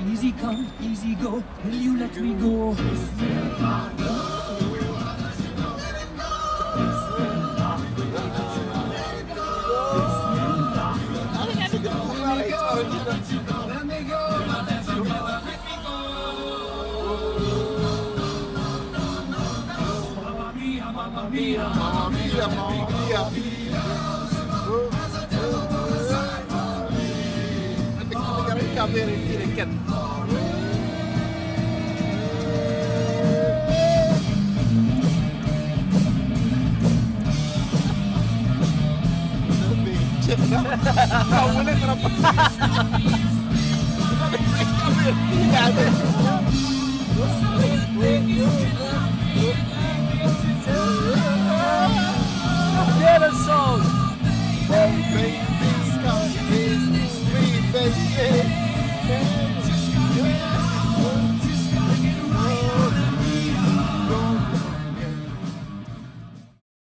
Easy come, easy go, will you let me go? Mamma mia, mamma mia, mamma mia. Kita rekam dia ni dekat. Kau boleh kenapa? Rekam dia. Tidak ada.